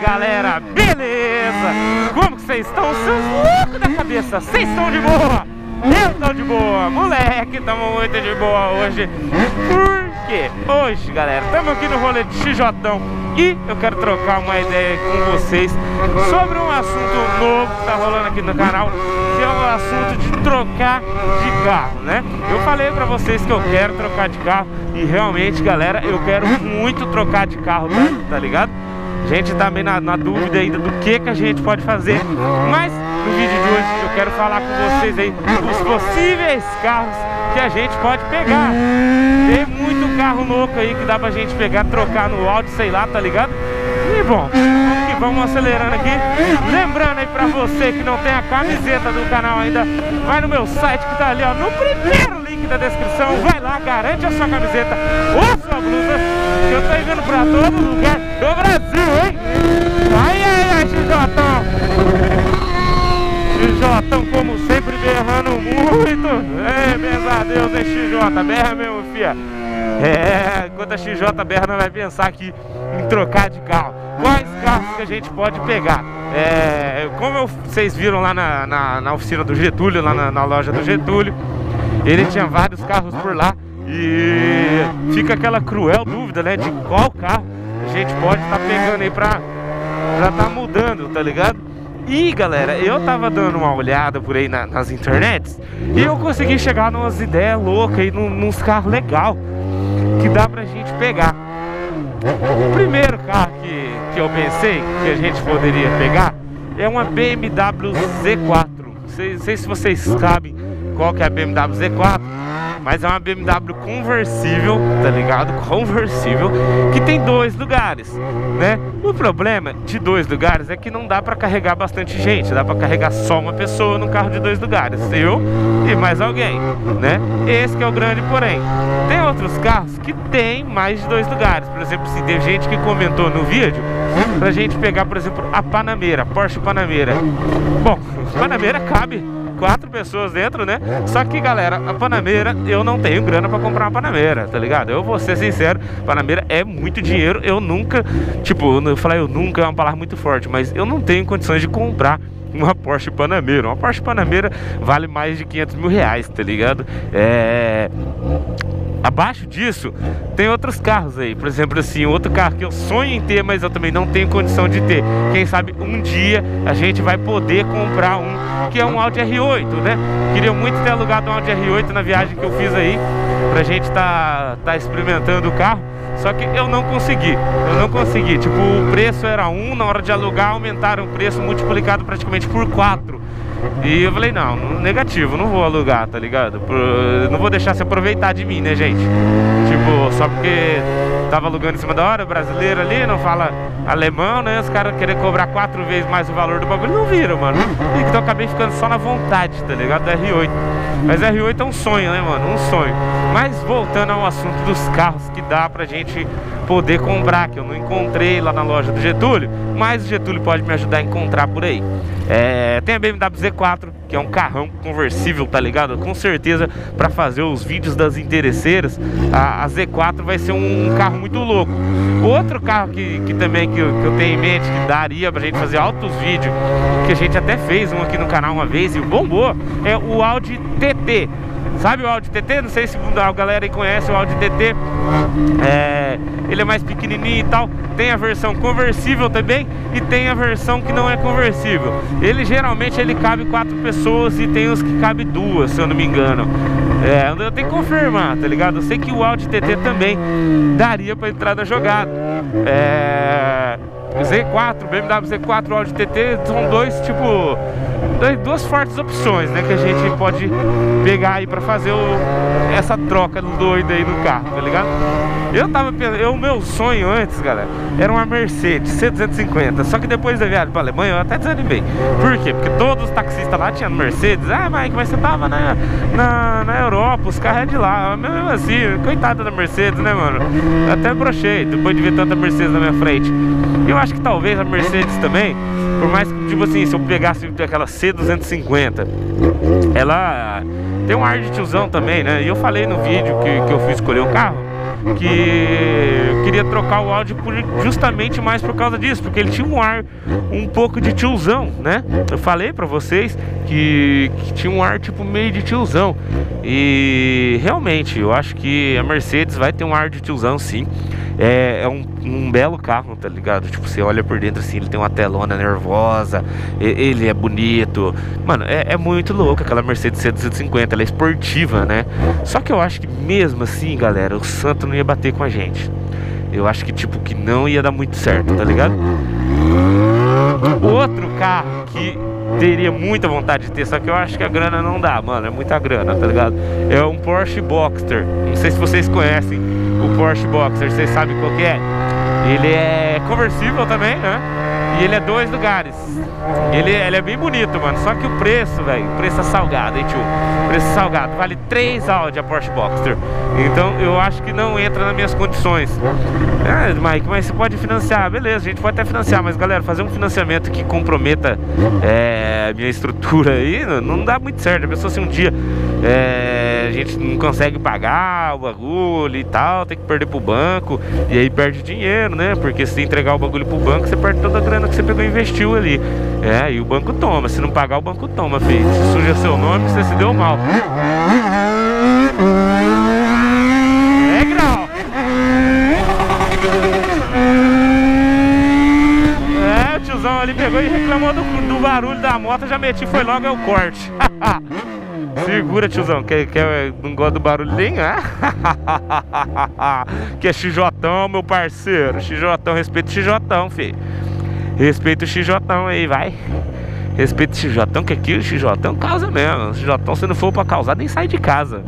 galera, beleza? Como que vocês estão? Seus loucos da cabeça, vocês estão de boa? Eu tô de boa, moleque, tamo muito de boa hoje. Por quê? Hoje, galera, estamos aqui no rolê de XJão e eu quero trocar uma ideia com vocês sobre um assunto novo que tá rolando aqui no canal, que é o assunto de trocar de carro, né? Eu falei pra vocês que eu quero trocar de carro e realmente, galera, eu quero muito trocar de carro, tá ligado? A gente tá meio na dúvida ainda do que a gente pode fazer, mas no vídeo de hoje eu quero falar com vocês aí dos possíveis carros que a gente pode pegar. Tem muito carro louco aí que dá pra gente pegar, trocar no áudio, sei lá, tá ligado? E bom, vamos que vamos acelerando aqui. Lembrando aí pra você que não tem a camiseta do canal ainda, vai no meu site que tá ali, ó, no primeiro link da descrição. Vai lá, garante a sua camiseta ou sua blusa, que eu tô enviando pra todo lugar do Brasil, hein? Ai, XJão, como sempre, berrando muito. É, benza a Deus, hein, XJ, berra mesmo, fia. É, enquanto a XJ berra, não vai pensar aqui em trocar de carro. Quais carros que a gente pode pegar? Como vocês viram lá na oficina do Getúlio, lá na loja do Getúlio, ele tinha vários carros por lá e fica aquela cruel dúvida, né, de qual carro a gente pode estar pegando aí pra tá mudando, tá ligado? E galera, eu tava dando uma olhada por aí nas internets e eu consegui chegar numas ideias loucas aí, nos carros legais que dá pra gente pegar. O primeiro carro que eu pensei que a gente poderia pegar é uma BMW Z4. Não sei se vocês sabem qual que é a BMW Z4, mas é uma BMW conversível, tá ligado? Conversível, que tem 2 lugares, né? O problema de 2 lugares é que não dá pra carregar bastante gente, dá pra carregar só uma pessoa no carro de 2 lugares, eu e mais alguém, né? Esse que é o grande porém. Tem outros carros que tem mais de 2 lugares, por exemplo, se tem gente que comentou no vídeo pra gente pegar, por exemplo, a Panamera, Porsche Panamera. Bom, Panamera cabe 4 pessoas dentro, né? Só que, galera, a Panamera, eu não tenho grana pra comprar uma Panamera, tá ligado? Eu vou ser sincero, Panamera é muito dinheiro. Eu nunca, tipo, eu falei eu nunca é uma palavra muito forte, mas eu não tenho condições de comprar uma Porsche Panamera. Uma Porsche Panamera vale mais de 500 mil reais, tá ligado? Abaixo disso, tem outros carros aí. Por exemplo, assim, outro carro que eu sonho em ter, mas eu também não tenho condição de ter. Quem sabe um dia a gente vai poder comprar um, que é um Audi R8, né? Queria muito ter alugado um Audi R8 na viagem que eu fiz aí, pra gente tá experimentando o carro. Só que eu não consegui, tipo, o preço era 1, na hora de alugar aumentaram o preço multiplicado praticamente por 4. E eu falei, não, negativo, não vou alugar, tá ligado? Não vou deixar se aproveitar de mim, né, gente? Tipo, só porque tava alugando em cima da hora, brasileiro ali, não fala alemão, né? Os caras querem cobrar 4 vezes mais o valor do bagulho, não viram, mano. Então eu acabei ficando só na vontade, tá ligado? Do R8. Mas R8 é um sonho, né, mano? Um sonho. Mas voltando ao assunto dos carros que dá pra gente poder comprar, que eu não encontrei lá na loja do Getúlio, mas o Getúlio pode me ajudar a encontrar por aí. Tem a BMW Z4, que é um carrão conversível, tá ligado? Com certeza, pra fazer os vídeos das interesseiras, a Z4 vai ser um carro muito louco. Outro carro que eu tenho em mente, que daria pra gente fazer altos vídeos, que a gente até fez um aqui no canal uma vez e bombou, é o Audi TT. Sabe o Audi TT? Não sei se a galera aí conhece o Audi TT. Ele é mais pequenininho e tal. Tem a versão conversível também e tem a versão que não é conversível. Ele geralmente cabe 4 pessoas e tem os que cabe 2, se eu não me engano. Eu tenho que confirmar, tá ligado? Eu sei que o Audi TT também daria pra entrar na jogada. Z4, BMW Z4, Audi TT são duas fortes opções, né, que a gente pode pegar aí pra fazer essa troca doida aí no carro, tá ligado? O meu sonho antes, galera, era uma Mercedes C250, só que depois da viagem pra Alemanha eu até desanimei. Por quê? Porque todos os taxistas lá tinham Mercedes. Mike, mas você tava na Europa, os carros é de lá. Mesmo assim, coitada da Mercedes, né, mano? Eu até brochei depois de ver tanta Mercedes na minha frente. E eu acho que talvez a Mercedes também, por mais que, tipo assim, se eu pegasse aquela C250, ela tem um ar de tiozão também, né? E eu falei no vídeo que eu fui escolher o carro, que eu queria trocar o Audi justamente mais por causa disso, porque ele tinha um ar um pouco de tiozão, né? Eu falei pra vocês que tinha um ar tipo meio de tiozão. E realmente, eu acho que a Mercedes vai ter um ar de tiozão, sim. É um belo carro, tá ligado? Tipo, você olha por dentro assim, ele tem uma telona nervosa, ele é bonito. Mano, é muito louco aquela Mercedes C250, ela é esportiva, né? Só que eu acho que mesmo assim, galera, o Santo não ia bater com a gente. Eu acho que tipo, que não ia dar muito certo, tá ligado? Outro carro que teria muita vontade de ter, só que eu acho que a grana não dá, mano, é muita grana, tá ligado? É um Porsche Boxster. Não sei se vocês conhecem o Porsche Boxster, vocês sabem qual que é? Ele é conversível também, né? E ele é 2 lugares. Ele é bem bonito, mano. Só que o preço, velho, o preço é salgado, hein, tio? Preço salgado, vale 3 Audi a Porsche Boxster. Então eu acho que não entra nas minhas condições. Mike, mas você pode financiar, beleza, a gente pode até financiar, mas galera, fazer um financiamento que comprometa a minha estrutura aí, não dá muito certo. A pessoa, se um dia a gente não consegue pagar o bagulho e tal, tem que perder pro banco, e aí perde dinheiro, né? Porque se entregar o bagulho pro banco, você perde toda a grana que você pegou e investiu ali. E o banco toma, se não pagar, o banco toma, filho. Se suja seu nome, você se deu mal. É grau. O tiozão ali pegou e reclamou do barulho da moto, já meti, foi logo, é o corte. Segura, tiozão, não gosta do barulho nem, que é XJão, meu parceiro. XJão, respeita o XJão, filho. Respeita o XJão aí, vai. Respeita o XJão, que aqui o XJão causa mesmo. O XJão, se não for pra causar, nem sai de casa.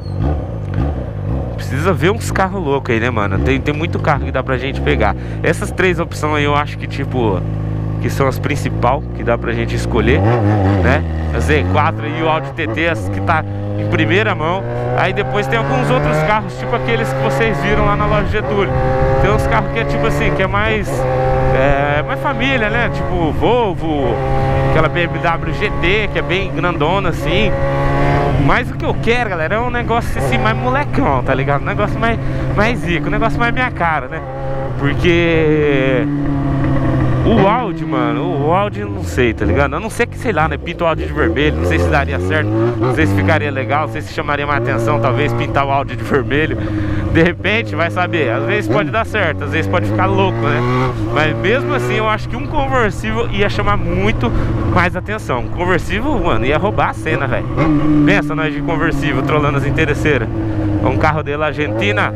Precisa ver uns carros loucos aí, né, mano? Tem muito carro que dá pra gente pegar. Essas 3 opções aí eu acho que, tipo, que são as principais que dá pra gente escolher, né? A Z4 e o Audi TT, as que tá em primeira mão. Aí depois tem alguns outros carros, tipo aqueles que vocês viram lá na loja Getúlio. Tem uns carros que é tipo assim, que é mais família, né? Tipo Volvo, aquela BMW GT, que é bem grandona assim. Mas o que eu quero, galera, é um negócio assim mais molecão, tá ligado? Um negócio mais zico, um negócio mais minha cara, né? Porque o Audi, mano, o Audi não sei, tá ligado? A não ser que, sei lá, né, pinta o Audi de vermelho. Não sei se daria certo, não sei se ficaria legal, não sei se chamaria mais atenção, talvez, pintar o Audi de vermelho. De repente, vai saber, às vezes pode dar certo, às vezes pode ficar louco, né? Mas mesmo assim, eu acho que um conversível ia chamar muito mais atenção. Um conversível, mano, ia roubar a cena, velho. Pensa nós de conversível, trolando as interesseiras. Um carro de La Argentina.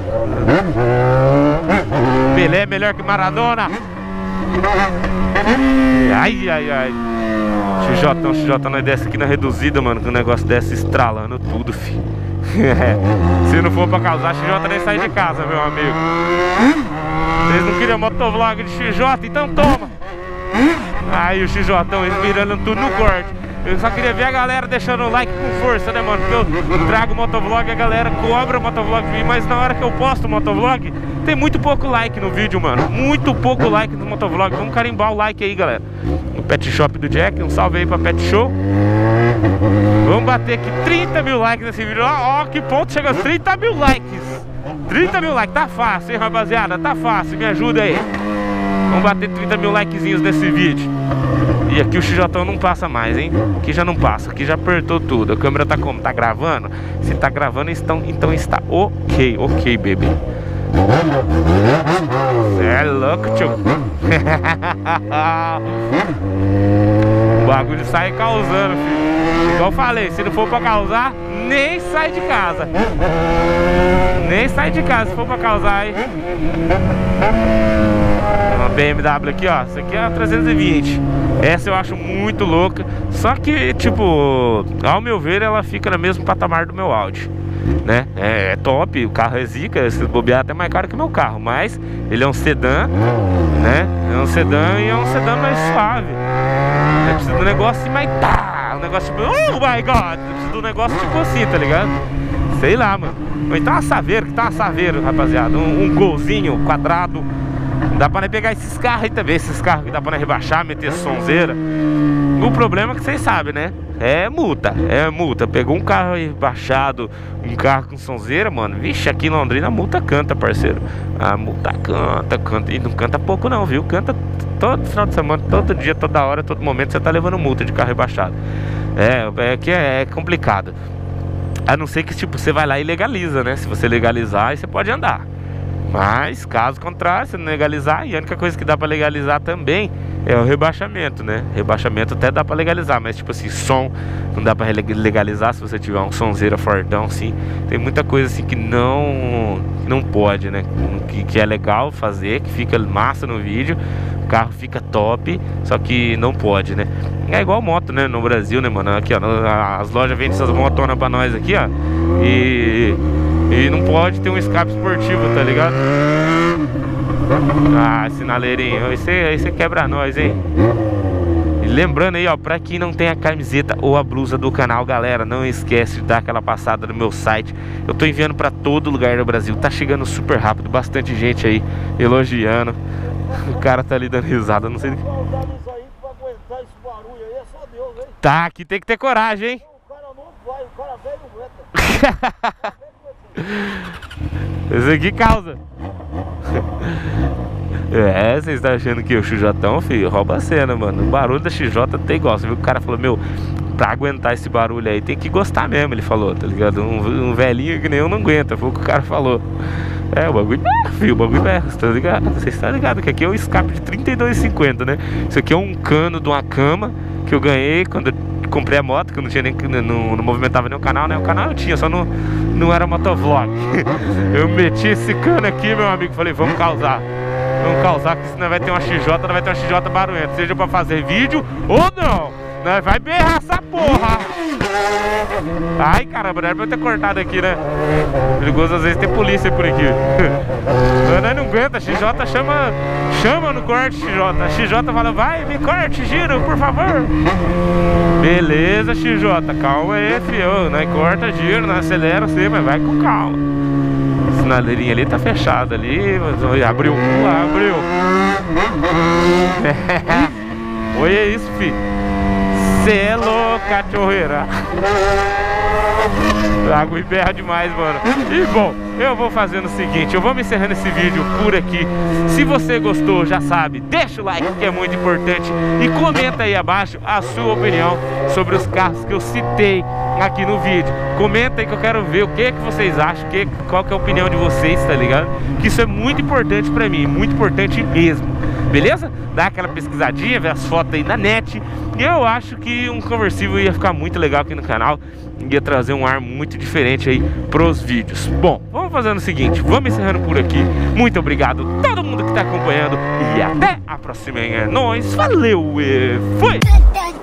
Pelé é melhor que Maradona. Ai, ai, ai. XJ, nós desce aqui na reduzida, mano, que o negócio desce estralando tudo, fi. Se não for pra causar, XJ nem sai de casa, meu amigo. Vocês não queriam motovlog de XJ? Então toma. Aí o XJ mirando tudo no corte. Eu só queria ver a galera deixando o like com força, né, mano? Porque eu trago motovlog, a galera cobra o motovlog, mas na hora que eu posto o motovlog, tem muito pouco like no vídeo, mano. Muito pouco like no motovlog. Vamos carimbar o like aí, galera. No Pet Shop do Jack, um salve aí pra Pet Show. Vamos bater aqui 30 mil likes nesse vídeo. Ó, que ponto chega aos 30 mil likes. 30 mil likes, tá fácil, hein, rapaziada? Tá fácil, me ajuda aí. Vamos bater 30 mil likezinhos nesse vídeo. E aqui o XJ não passa mais, hein? Aqui já não passa, aqui já apertou tudo. A câmera tá como? Tá gravando? Se tá gravando, então está ok, bebê. Cê é louco, tio. O bagulho sai causando, filho. Igual eu falei, se não for pra causar, nem sai de casa. Nem sai de casa se for pra causar, hein? Uma BMW aqui, ó. Essa aqui é a 320. Essa eu acho muito louca. Só que, tipo, ao meu ver, ela fica no mesmo patamar do meu Audi, né? É top, o carro é zica. Se bobear, até mais caro que o meu carro. Mas ele é um sedã, né? É um sedã e é um sedã mais suave. Precisa de um negócio assim, mais tá. Um negócio tipo, oh my god. Precisa de um negócio tipo assim, tá ligado? Sei lá, mano. Ou então uma Saveiro, que tá uma Saveiro, rapaziada. Um golzinho quadrado. Dá pra pegar esses carros aí também. Esses carros que dá pra rebaixar, meter sonzeira. O problema é que vocês sabem, né? É multa. Pegou um carro rebaixado, um carro com sonzeira, mano. Vixe, aqui em Londrina a multa canta, parceiro. A multa canta. E não canta pouco não, viu? Canta todo final de semana, todo dia, toda hora, todo momento você tá levando multa de carro rebaixado. É complicado. A não ser que, tipo, você vai lá e legaliza, né? Se você legalizar, aí você pode andar. Mas, caso contrário, se não legalizar, e a única coisa que dá pra legalizar também é o rebaixamento, né? Rebaixamento até dá pra legalizar, mas tipo assim, som não dá pra legalizar se você tiver um sonzeira fortão, assim. Tem muita coisa assim que não pode, né? Que é legal fazer, que fica massa no vídeo, o carro fica top, só que não pode, né? É igual moto, né? No Brasil, né, mano? Aqui, ó, as lojas vendem essas motonas pra nós aqui, ó. E não pode ter um escape esportivo, tá ligado? Ah, sinaleirinho, aí você quebra nós, hein? E lembrando aí, ó, pra quem não tem a camiseta ou a blusa do canal, galera, não esquece de dar aquela passada no meu site. Eu tô enviando pra todo lugar do Brasil, tá chegando super rápido, bastante gente aí elogiando. O cara tá ali dando risada, não sei. Tá, aqui tem que ter coragem, hein? O cara não vai, o cara velho não aguenta. Esse aqui causa. Vocês estão achando que o XJ, filho, rouba a cena, mano. O barulho da XJ tem igual. Você viu que o cara falou, meu, pra aguentar esse barulho aí tem que gostar mesmo, ele falou, tá ligado? Um velhinho que nem eu não aguenta, foi o que o cara falou. O bagulho filho, o bagulho tá ligado? Vocês estão ligados que aqui é um escape de R$32,50, né? Isso aqui é um cano de uma cama que eu ganhei quando eu comprei a moto, que eu não tinha nem, não movimentava nem o canal, né? O canal eu tinha, só não era motovlog. Eu meti esse cano aqui, meu amigo, falei, vamos causar, que senão vai ter uma XJ, não vai ter uma XJ barulhenta, seja pra fazer vídeo ou não, nós vai berrar essa porra. Ai, caramba, não era pra eu ter cortado aqui, né? Perigoso às vezes ter polícia por aqui. Nós não aguenta, XJ chama no corte, XJ. XJ fala, vai, me corte, giro, por favor. Beleza, XJ, calma aí, filho. Nós corta, giro, nós acelera, você, mas vai com calma. A sinaleirinha ali tá fechada ali, mas abriu. Oi, é isso, filho. Cê é louco, cachorreira. Água e berra demais, mano. E bom, eu vou fazendo o seguinte, eu vou me encerrando esse vídeo por aqui. Se você gostou, já sabe, deixa o like que é muito importante. E comenta aí abaixo a sua opinião sobre os carros que eu citei aqui no vídeo. Comenta aí que eu quero ver o que vocês acham, qual que é a opinião de vocês, tá ligado? Que isso é muito importante pra mim, muito importante mesmo. Beleza? Dá aquela pesquisadinha, ver as fotos aí na net. E eu acho que um conversível ia ficar muito legal aqui no canal. Ia trazer um ar muito diferente aí pros vídeos. Bom, vamos fazendo o seguinte, vamos encerrando por aqui. Muito obrigado a todo mundo que tá acompanhando. E até a próxima. É nóis, valeu e fui!